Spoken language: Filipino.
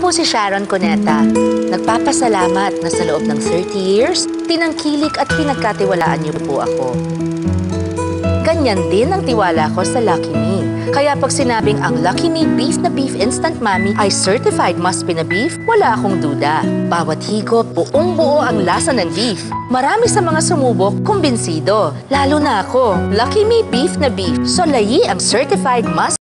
po si Sharon Cuneta. Nagpapasalamat na sa loob ng 30 years, tinangkilik at pinagkatiwalaan niyo po ako. Ganyan din ang tiwala ko sa Lucky Me. Kaya pag sinabing ang Lucky Me Beef na Beef Instant Mommy ay certified must-be na beef, wala akong duda. Bawat higop, buong-buo ang lasa ng beef. Marami sa mga sumubok, kumbinsido. Lalo na ako, Lucky Me Beef na Beef. Solayi ang certified must